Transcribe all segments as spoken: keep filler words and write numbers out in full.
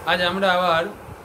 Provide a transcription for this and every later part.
আজ আমরা আবার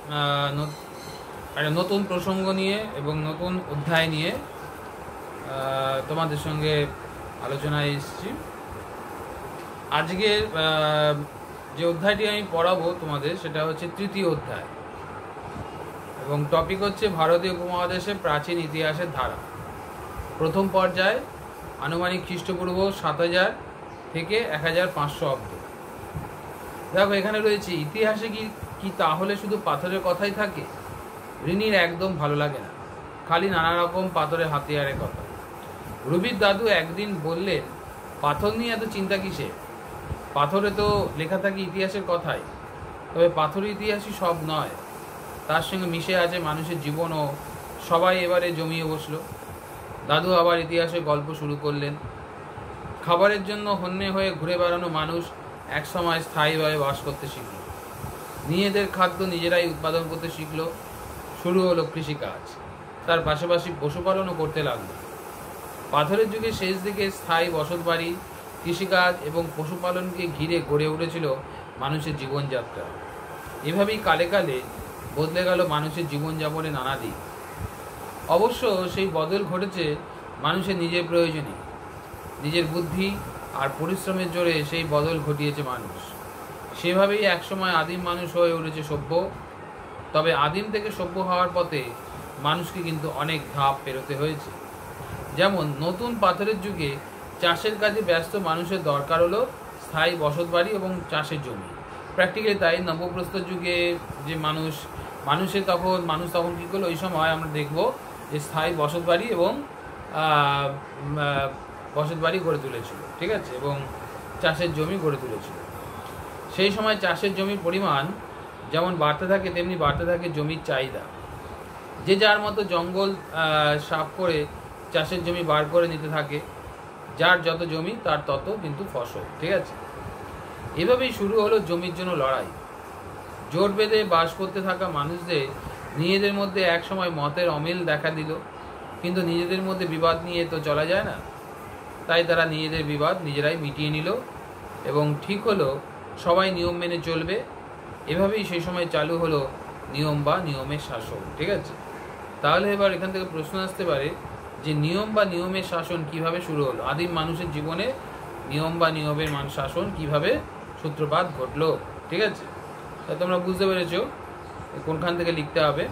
একটা নতুন প্রসঙ্গ নিয়ে এবং নতুন অধ্যায় নিয়ে তোমাদের সঙ্গে আলোচনায় এসেছি। আজকের যে অধ্যায়টি আমি পড়াবো তোমাদের সেটা হচ্ছে তৃতীয় অধ্যায় এবং টপিক হচ্ছে ভারতীয় উপমহাদেশে প্রাচীন ইতিহাসের ধারা। প্রথম পর্যায় আনুমানিক খ্রিস্টপূর্ব সাত হাজার থেকে এক হাজার পাঁচশো অব্দ। দেখো এখানে রয়েছে ইতিহাসে কি কি তাহলে শুধু পাথরের কথাই থাকে? ঋণীর একদম ভালো লাগে না, খালি নানা রকম পাথরের হাতিয়ারের কথা। রুবির দাদু একদিন বললেন, পাথর নিয়ে এত চিন্তা কিসে? পাথরে তো লেখা থাকে ইতিহাসের কথাই, তবে পাথরের ইতিহাসই সব নয়, তার সঙ্গে মিশে আছে মানুষের জীবনও। সবাই এবারে জমিয়ে বসলো। দাদু আবার ইতিহাসের গল্প শুরু করলেন। খাবারের জন্য হন্যে হয়ে ঘুরে বেড়ানো মানুষ একসময় স্থায়ীভাবে বাস করতে শিখল, নিজেদের খাদ্য নিজেরাই উৎপাদন করতে শিখল। শুরু হলো কৃষিকাজ, তার পাশাপাশি পশুপালনও করতে লাগলো। পাথরের যুগে শেষ দিকে স্থায়ী বসতবাড়ি, কৃষিকাজ এবং পশুপালনকে ঘিরে গড়ে উঠেছিল মানুষের জীবনযাত্রা। এভাবেই কালে কালে বদলে গেল মানুষের জীবনযাপনে নানা দিক। অবশ্য সেই বদল ঘটেছে মানুষের নিজের প্রয়োজনে, নিজের বুদ্ধি আর পরিশ্রমের জোরে সেই বদল ঘটিয়েছে মানুষ। সেভাবেই একসময় আদিম মানুষ হয়ে উঠেছে সভ্য। তবে আদিম থেকে সভ্য হওয়ার পথে মানুষকে কিন্তু অনেক ধাপ পেরোতে হয়েছে। যেমন নতুন পাথরের যুগে চাষের কাজে ব্যস্ত মানুষের দরকার হলো স্থায়ী বসতবাড়ি এবং চাষের জমি। প্র্যাকটিক্যালি তাই নবপ্রস্তর যুগে যে মানুষ মানুষের তখন মানুষ তখন কী করলো, ওই সময় আমরা দেখব যে স্থায়ী বসতবাড়ি এবং বসতবাড়ি গড়ে তুলেছিল, ঠিক আছে, এবং চাষের জমি গড়ে তুলেছিল। সেই সময় চাষের জমির পরিমাণ যেমন বাড়তে থাকে তেমনি বাড়তে থাকে জমির চাহিদা। যে যার মতো জঙ্গল সাফ করে চাষের জমি বার করে নিতে থাকে। যার যত জমি তার তত কিন্তু ফসল, ঠিক আছে। এভাবেই শুরু হলো জমির জন্য লড়াই। জোট বেঁধে বাস করতে থাকা মানুষদের নিজেদের মধ্যে এক সময় মতের অমিল দেখা দিল, কিন্তু নিজেদের মধ্যে বিবাদ নিয়ে তো চলা যায় না। তাই তারা নিজেদের বিবাদ নিজেরাই মিটিয়ে নিল এবং ঠিক হলো সবাই নিয়ম মেনে চলবে। এভাবেই সেই সময় চালু হলো নিয়ম বা নিয়মের শাসন, ঠিক আছে। তাহলে এবার এখান থেকে প্রশ্ন আসতে পারে যে নিয়ম বা নিয়মের শাসন কিভাবে শুরু হলো? আদিম মানুষের জীবনে নিয়ম বা নিয়মের মান শাসন কিভাবে সূত্রপাত ঘটলো, ঠিক আছে। তা তোমরা বুঝতে পেরেছো কোনখান থেকে লিখতে হবে।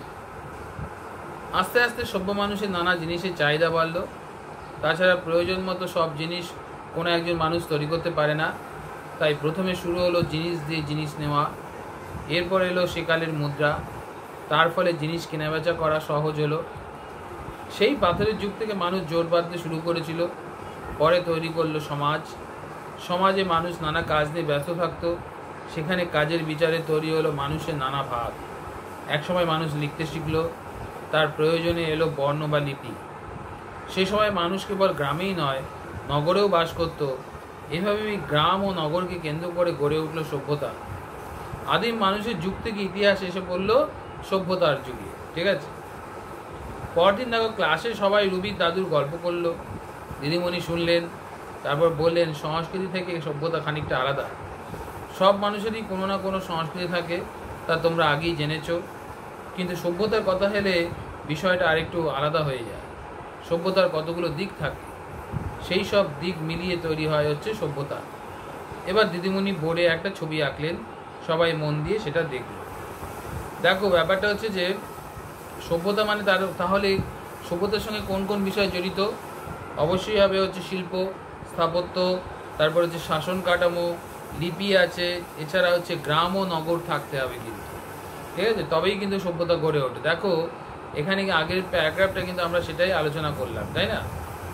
আস্তে আস্তে সভ্য মানুষের নানা জিনিসের চাহিদা বাড়ল। তাছাড়া প্রয়োজন মতো সব জিনিস কোনো একজন মানুষ তৈরি করতে পারে না। তাই প্রথমে শুরু হলো জিনিস দিয়ে জিনিস নেওয়া। এরপর এলো সেকালের মুদ্রা, তার ফলে জিনিস কেনাবেচা করা সহজ হলো। সেই পাথরের যুগ থেকে মানুষ জোট বাঁধতে শুরু করেছিল। পরে তৈরি করলো সমাজ। সমাজে মানুষ নানা কাজ নিয়ে ব্যস্ত থাকতো। সেখানে কাজের বিচারে তৈরি হলো মানুষের নানা ভাগ। একসময় মানুষ লিখতে শিখল, তার প্রয়োজনে এলো বর্ণ বা লিপি। সেই সময় মানুষ কেবল গ্রামেই নয় নগরেও বাস করত। এভাবেই গ্রাম ও নগরকে কেন্দ্র করে গড়ে উঠল সভ্যতা। আদিম মানুষের যুগ থেকে ইতিহাস এসে পড়লো সভ্যতার যুগে, ঠিক আছে। পরদিন দেখো ক্লাসে সবাই রুবির দাদুর গল্প করলো। দিদিমণি শুনলেন, তারপর বললেন সংস্কৃতি থেকে সভ্যতা খানিকটা আলাদা। সব মানুষেরই কোনো না কোনো সংস্কৃতি থাকে, তা তোমরা আগেই জেনেছো। কিন্তু সভ্যতার কথা হলে বিষয়টা আরেকটু আলাদা হয়ে যায়। সভ্যতার কতগুলো দিক থাকে, সেই সব দিক মিলিয়ে তৈরি হয় হচ্ছে সভ্যতা। এবার দিদিমণি বোর্ডে একটা ছবি আঁকলেন, সবাই মন দিয়ে সেটা দেখল। দেখো ব্যাপারটা হচ্ছে যে সভ্যতা মানে তার তাহলে সভ্যতার সঙ্গে কোন কোন বিষয় জড়িত? অবশ্যই হবে হচ্ছে শিল্প, স্থাপত্য, তারপর হচ্ছে শাসন কাঠামো, লিপি আছে, এছাড়া হচ্ছে গ্রাম ও নগর থাকতে হবে কিন্তু, ঠিক আছে, তবেই কিন্তু সভ্যতা গড়ে ওঠে। দেখো এখানে আগের প্যারাগ্রাফটা কিন্তু আমরা সেটাই আলোচনা করলাম, তাই না।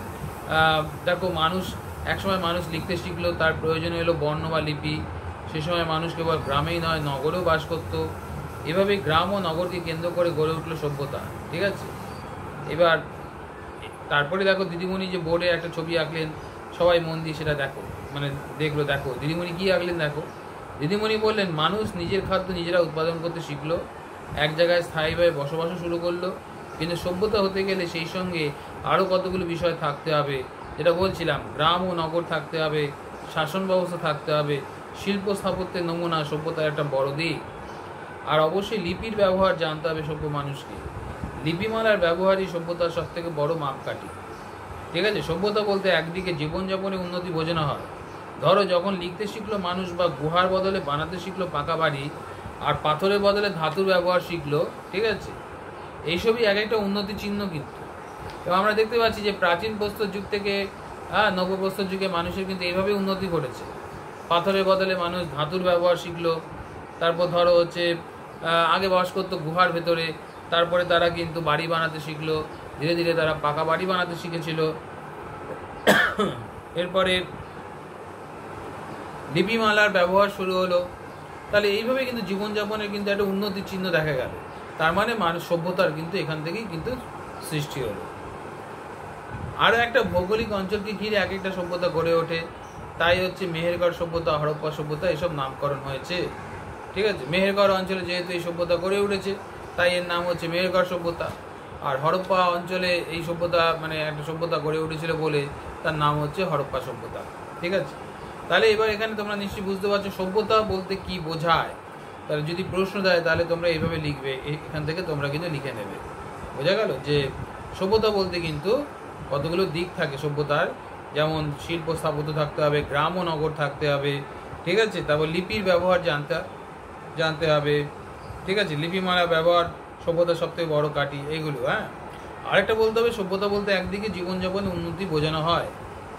দেখো মানুষ একসময় মানুষ লিখতে শিখলো, তার প্রয়োজন এলো বর্ণ বা লিপি। সে সময় মানুষ কেবল গ্রামেই নয় নগরেও বাস করত। এভাবে গ্রাম ও নগরকে কেন্দ্র করে গড়ে উঠলো সভ্যতা, ঠিক আছে। এবার তারপরে দেখো দিদিমণি যে বোর্ডে একটা ছবি আঁকলেন, সবাই মন দিয়ে সেটা দেখো মানে দেখলো। দেখো দিদিমণি কী আঁকলেন, দেখো দিদিমণি বললেন মানুষ নিজের খাদ্য নিজেরা উৎপাদন করতে শিখলো, এক জায়গায় স্থায়ীভাবে বসবাসও শুরু করলো। কিন্তু সভ্যতা হতে গেলে সেই সঙ্গে আরও কতগুলো বিষয় থাকতে হবে, যেটা বলছিলাম, গ্রাম ও নগর থাকতে হবে, শাসন ব্যবস্থা থাকতে হবে, শিল্প স্থাপত্যের নমুনা সভ্যতার একটা বড় দিক। আর অবশ্যই লিপির ব্যবহার জানতে হবে সভ্য মানুষকে। লিপিমালার ব্যবহারই সভ্যতার সব থেকে বড় মাপকাঠি। ঠিক আছে, সভ্যতা বলতে একদিকে জীবনযাপনে উন্নতি বোঝানো হয়। ধরো যখন লিখতে শিখলো মানুষ, বা গুহার বদলে বানাতে শিখলো পাকা বাড়ি, আর পাথরের বদলে ধাতুর ব্যবহার শিখলো, ঠিক আছে, এইসবই এক একটা উন্নতি চিহ্ন। কিন্তু এবং আমরা দেখতে পাচ্ছি যে প্রাচীন প্রস্তর যুগ থেকে হ্যাঁ নবপ্রস্তর যুগে মানুষের কিন্তু এইভাবে উন্নতি ঘটেছে। পাথরের বদলে মানুষ ধাতুর ব্যবহার শিখলো। তারপর ধরো হচ্ছে আগে বাস করতো গুহার ভেতরে, তারপরে তারা কিন্তু বাড়ি বানাতে শিখলো, ধীরে ধীরে তারা পাকা বাড়ি বানাতে শিখেছিল। এরপরে লিপিমালার ব্যবহার শুরু হলো। তাহলে এইভাবে কিন্তু জীবনযাপনের কিন্তু একটা উন্নতির চিহ্ন দেখা গেল। তার মানে মানুষ সভ্যতার কিন্তু এখান থেকেই কিন্তু সৃষ্টি হলো। আরও একটা ভৌগোলিক অঞ্চলকে ঘিরে এক একটা সভ্যতা গড়ে ওঠে। তাই হচ্ছে মেহেরগড় সভ্যতা, হরপ্পা সভ্যতা এসব নামকরণ হয়েছে। ঠিক আছে, মেহেরগড় অঞ্চলে যেহেতু এই সভ্যতা গড়ে উঠেছে, তাই এর নাম হচ্ছে মেহেরগড় সভ্যতা। আর হরপ্পা অঞ্চলে এই সভ্যতা মানে একটা সভ্যতা গড়ে উঠেছিল বলে তার নাম হচ্ছে হরপ্পা সভ্যতা। ঠিক আছে, তাহলে এবার এখানে তোমরা নিশ্চয়ই বুঝতে পারছো সভ্যতা বলতে কি বোঝায়। তাহলে যদি প্রশ্ন দেয় তাহলে তোমরা এইভাবে লিখবে, এখান থেকে তোমরা কিন্তু লিখে নেবে। বোঝা গেল যে সভ্যতা বলতে কিন্তু কতগুলো দিক থাকে সভ্যতার, যেমন শিল্প স্থাপত্য থাকতে হবে, গ্রাম ও নগর থাকতে হবে, ঠিক আছে, তারপর লিপির ব্যবহার জানতে জানতে হবে, ঠিক আছে, লিপিমালা ব্যবহার সভ্যতার সবথেকে বড় কাঠি, এইগুলো। হ্যাঁ, আরেকটা বলতে হবে সভ্যতা বলতে একদিকে জীবনযাপনে উন্নতি বোঝানো হয়।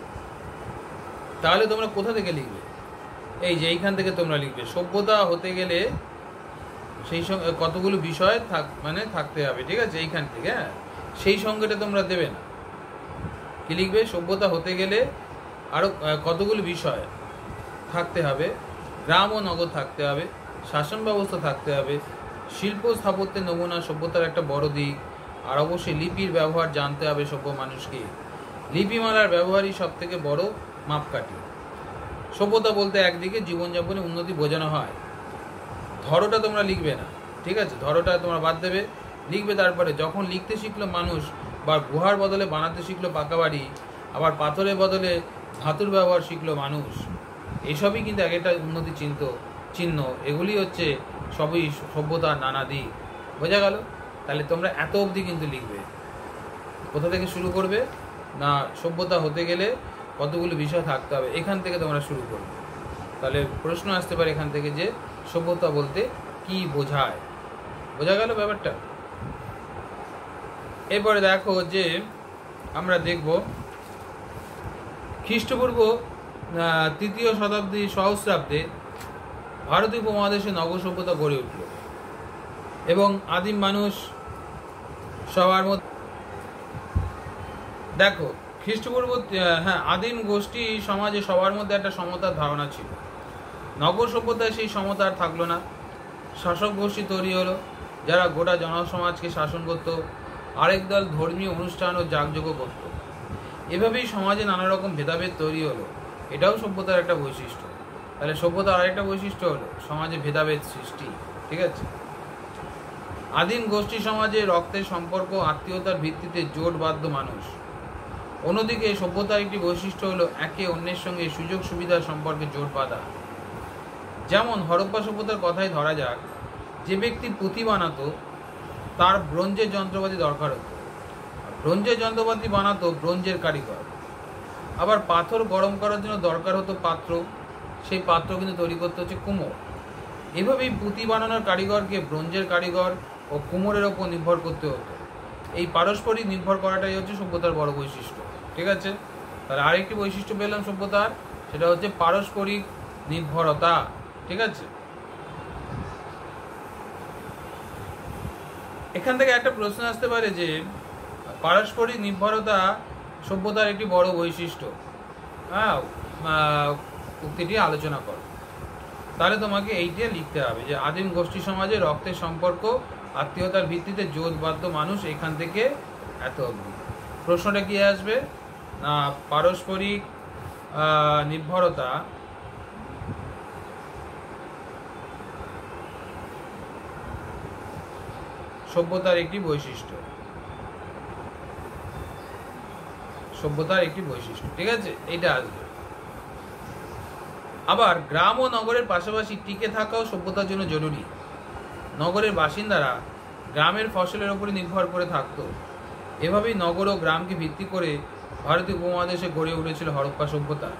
তাহলে তোমরা কোথা থেকে লিখবে? এই যে এইখান থেকে তোমরা লিখবে। সভ্যতা হতে গেলে সেই সঙ্গে কতগুলো বিষয় থাক মানে থাকতে হবে, ঠিক আছে, এইখান থেকে। হ্যাঁ, সেই সঙ্গেটা তোমরা দেবে না, কি লিখবে? সভ্যতা হতে গেলে আরও কতগুলো বিষয় থাকতে হবে, গ্রাম ও নগর থাকতে হবে, শাসন ব্যবস্থা থাকতে হবে, শিল্প স্থাপত্যের নমুনা সভ্যতার একটা বড় দিক, আর অবশ্যই লিপির ব্যবহার জানতে হবে সভ্য মানুষকে। লিপিমালার ব্যবহারই সব থেকে বড় মাপকাঠি। সভ্যতা বলতে একদিকে জীবনযাপনে উন্নতি বোঝানো হয়। ধরোটা তোমরা লিখবে না, ঠিক আছে, ধরোটা তোমরা বাদ দেবে, লিখবে তারপরে যখন লিখতে শিখলো মানুষ, বা গুহার বদলে বানাতে শিখলো পাকা বাড়ি, আবার পাথরের বদলে ধাতুর ব্যবহার শিখলো মানুষ। এসবই কিন্তু এক একটা উন্নতি চিহ্ন চিহ্ন এগুলি হচ্ছে সবই সভ্যতার নানা দিক। বোঝা গেল? তাহলে তোমরা এত অবধি কিন্তু লিখবে। কোথা থেকে শুরু করবে না? সভ্যতা হতে গেলে কতগুলো বিষয় থাকতে হবে, এখান থেকে তোমরা শুরু করবে। তাহলে প্রশ্ন আসতে পারে এখান থেকে যে সভ্যতা বলতে কি বোঝায়। বোঝা গেল ব্যাপারটা? এরপরে দেখো যে আমরা দেখব খ্রিস্টপূর্ব তৃতীয় শতাব্দী সহস্রাব্দে ভারতীয় উপমহাদেশে নগর সভ্যতা গড়ে উঠল এবং আদিম মানুষ সবার মধ্যে দেখো খ্রিস্টপূর্ব হ্যাঁ আদিম গোষ্ঠী সমাজে সবার মধ্যে একটা সমতার ধারণা ছিল। নগর সভ্যতায় সেই সমতা আর থাকলো না। শাসক গোষ্ঠী তৈরি হলো যারা গোটা জনসমাজকে শাসন করত, আরেক দল ধর্মীয় অনুষ্ঠান ও যাগযজ্ঞ করত। এভাবেই সমাজে নানা রকম ভেদাভেদ তৈরি হলো। এটাও সভ্যতার একটা বৈশিষ্ট্য। তাহলে সভ্যতার আরেকটা বৈশিষ্ট্য হলো সমাজে ভেদাভেদ সৃষ্টি। ঠিক আছে, আদিম গোষ্ঠী সমাজে রক্তের সম্পর্ক আত্মীয়তার ভিত্তিতে জোট বাঁধত মানুষ। অন্যদিকে সভ্যতার একটি বৈশিষ্ট্য হলো একে অন্যের সঙ্গে সুযোগ সুবিধার সম্পর্কে জোট বাঁধা। যেমন হরপ্পা সভ্যতার কথাই ধরা যাক, যে ব্যক্তি পুঁথি বানাতো তার ব্রোঞ্জের যন্ত্রপাতি দরকার হতো। ব্রোঞ্জের যন্ত্রপাতি বানাতো ব্রোঞ্জের কারিগর। আবার পাথর গরম করার জন্য দরকার হতো পাত্র, সেই পাত্র কিন্তু তৈরি করতে হচ্ছে কুমোর। এভাবেই পুঁথি বানানোর কারিগরকে ব্রোঞ্জের কারিগর ও কুমোরের ওপর নির্ভর করতে হতো। এই পারস্পরিক নির্ভর করাটাই হচ্ছে সভ্যতার বড় বৈশিষ্ট্য। ঠিক আছে, তাহলে আরেকটি বৈশিষ্ট্য পেলাম সভ্যতার, সেটা হচ্ছে পারস্পরিক নির্ভরতা। ঠিক আছে, এখান থেকে একটা প্রশ্ন আসতে পারে যে পারস্পরিক নির্ভরতা সভ্যতার একটি বড় বৈশিষ্ট্য, হ্যাঁ উক্তিটি আলোচনা করো। তাহলে তোমাকে এইটা লিখতে হবে যে আদিম গোষ্ঠী সমাজে রক্তের সম্পর্ক আত্মীয়তার ভিত্তিতে জোট বাঁধত মানুষ, এখান থেকে এত অবধি। প্রশ্নটা কি আসবে না পারস্পরিক নির্ভরতা সভ্যতার একটি বৈশিষ্ট্য। সভ্যতার একটি বৈশিষ্ট্য। ঠিক আছে, এইটা আসবে। আবার গ্রাম ও নগরের পাশাপাশি টিকে থাকাও সভ্যতার জন্য জরুরি। নগরের বাসিন্দারা গ্রামের ফসলের ওপরে নির্ভর করে থাকতো। এভাবেই নগর ও গ্রামকে ভিত্তি করে ভারতীয় উপমহাদেশে গড়ে উঠেছিল হরপ্পা সভ্যতা।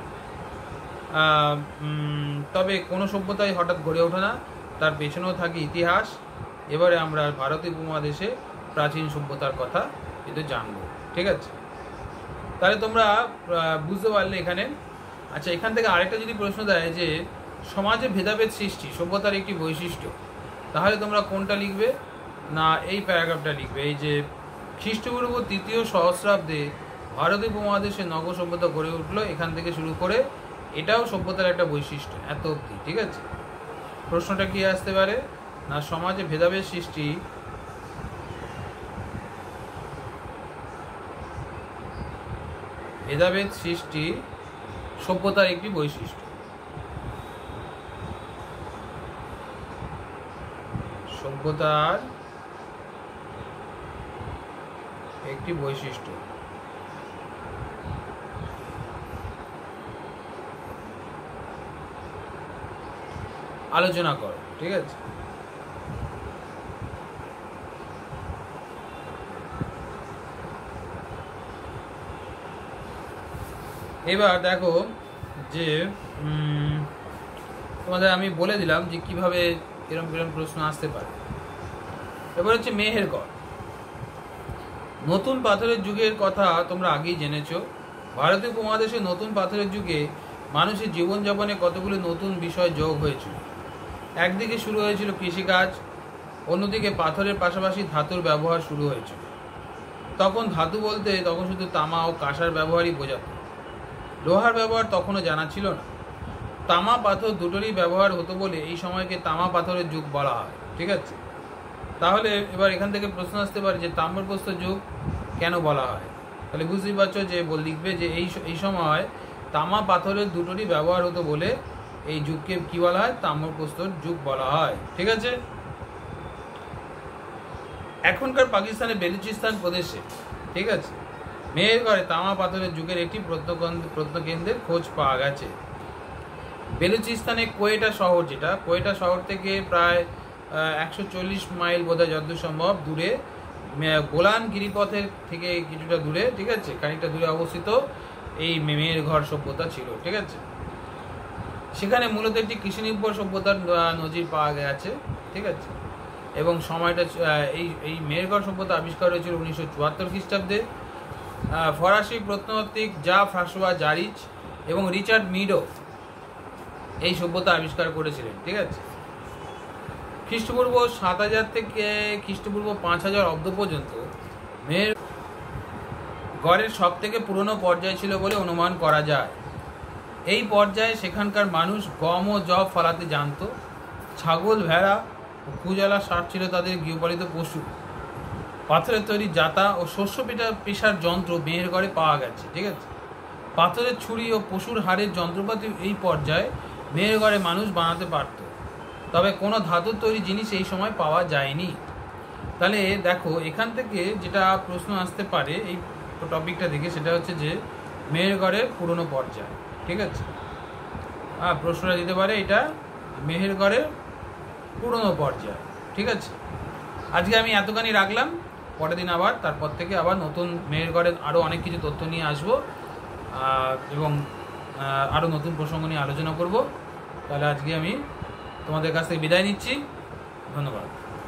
তবে কোনো সভ্যতাই হঠাৎ গড়ে ওঠে না, তার পেছনেও থাকে ইতিহাস। এবারে আমরা ভারতীয় উপমহাদেশে প্রাচীন সভ্যতার কথা কিন্তু জানবো, ঠিক আছে? তাহলে তোমরা বুঝতে পারলে এখানে। আচ্ছা, এখান থেকে আরেকটা যদি প্রশ্ন দেয় যে সমাজে ভেদাভেদ সৃষ্টি সভ্যতার একটি বৈশিষ্ট্য, তাহলে তোমরা কোনটা লিখবে? না, এই প্যারাগ্রাফটা লিখবে, এই যে খ্রিস্টপূর্ব তৃতীয় সহস্রাব্দে ভারতীয় উপমহাদেশে নগর সভ্যতা গড়ে উঠলো, এখান থেকে শুরু করে এটাও সভ্যতার একটা বৈশিষ্ট্য এত অবধি, ঠিক আছে? প্রশ্নটা কি আসতে পারে? না, সমাজে ভেদাভেদ সৃষ্টি ভেদাভেদ সৃষ্টি সভ্যতার একটি বৈশিষ্ট্য। সভ্যতার একটি বৈশিষ্ট্য। আলোচনা করো, ঠিক আছে? এবার দেখো যে তোমাদের আমি বলে দিলাম যে কিভাবে এরকম এরকম প্রশ্ন আসতে পারে। এবার হচ্ছে মেহেরগড়। নতুন পাথরের যুগের কথা তোমরা আগেই জেনেছ। ভারতীয় উপমহাদেশে নতুন পাথরের যুগে মানুষের জীবনযাপনে কতগুলো নতুন বিষয় যোগ হয়েছিল। একদিকে শুরু হয়েছিল কৃষিকাজ, অন্যদিকে পাথরের পাশাপাশি ধাতুর ব্যবহার শুরু হয়েছিল। তখন ধাতু বলতে তখন শুধু তামা ও কাঁসার ব্যবহারই বোঝাতো, লোহার ব্যবহার তখনও জানা ছিল না। তামা পাথর দুটোরই ব্যবহার হতো বলে এই সময়কে তামা পাথরের যুগ বলা হয়, ঠিক আছে? তাহলে এবার এখান থেকে প্রশ্ন আসতে পারে যে তাম্রপ্রস্তর যুগ কেন বলা হয়? তাহলে বুঝতেই পারছো যে লিখবে যে এই এই সময় তামা পাথরের দুটোরই ব্যবহার হতো বলে এই যুগকে কি বলা হয়? তাম্রপ্রস্তর যুগ বলা হয়, ঠিক আছে? এখনকার পাকিস্তানের বেলুচিস্তান প্রদেশে, ঠিক আছে, মেহেরগড়ে তামা পাথরের যুগের একটি প্রত্নকেন্দ্রের খোঁজ পাওয়া গেছে। বেলুচিস্তানে কোয়েটা শহর, যেটা কোয়েটা শহর থেকে প্রায় একশো চল্লিশ মাইল বোধহয় যতদূর সম্ভব দূরে, গোলান গিরিপথের থেকে কিছুটা দূরে, ঠিক আছে, খানিকটা দূরে অবস্থিত এই মেহেরগড় সভ্যতা ছিল, ঠিক আছে? সেখানে মূলত একটি কৃষিনির্ভর সভ্যতার নজির পাওয়া গেছে, ঠিক আছে? এবং সময়টা এই এই মেহেরগড় সভ্যতা আবিষ্কার হয়েছিল উনিশশো চুয়াত্তর খ্রিস্টাব্দে। ফরাসি প্রত্নতাত্ত্বিক জা ফ্রাঁসোয়া জারিচ এবং রিচার্ড মিডো এই সভ্যতা আবিষ্কার করেছিলেন, ঠিক আছে? খ্রিস্টপূর্ব সাত হাজার থেকে খ্রিস্টপূর্ব পাঁচ হাজার অব্দ পর্যন্ত মেহেরগড়ের সব থেকে পুরনো পর্যায় ছিল বলে অনুমান করা যায়। এই পর্যায়ে সেখানকার মানুষ গম ও জব ফলাতে জানত। ছাগল, ভেড়া ও কুজলা ষাঁড় ছিল তাদের গৃহপালিত পশু। পাথরের তৈরি জাতা ও শস্য পেটা পেশার যন্ত্র মেহেরগড়ে পাওয়া গেছে, ঠিক আছে? পাথরের ছুরি ও পশুর হাড়ের যন্ত্রপাতি এই পর্যায়ে মেহেরগড়ে মানুষ বানাতে পারত, তবে কোনো ধাতুর তৈরি জিনিস এই সময় পাওয়া যায়নি। তাহলে দেখো এখান থেকে যেটা প্রশ্ন আসতে পারে এই টপিকটা দেখে, সেটা হচ্ছে যে মেহেরগড়ের পুরনো পর্যায়, ঠিক আছে? হ্যাঁ, প্রশ্নটা দিতে পারে এটা মেহেরগড়ের পুরনো পর্যায়, ঠিক আছে? আজকে আমি এতখানি রাখলাম, পরের দিন আবার তারপর থেকে আবার নতুন মেহেরগড়ের আরও অনেক কিছু তথ্য নিয়ে আসবো এবং আরও নতুন প্রসঙ্গ নিয়ে আলোচনা করব। তাহলে আজকে আমি তোমাদের কাছ থেকে বিদায় নিচ্ছি। ধন্যবাদ।